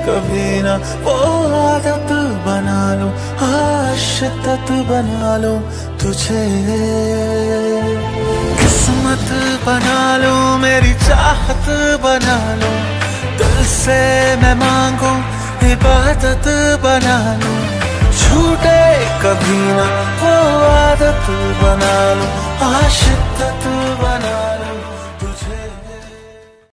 कभी ना वो आदत बना लूं, शिद्दत बना लूं तुझे। किस्मत बना लूं, मेरी चाहत बना लूं, दिल से मैं मांगू इबादत बना लूं। छूटे कभी ना वो आदत बना लूं, शिद्दत बना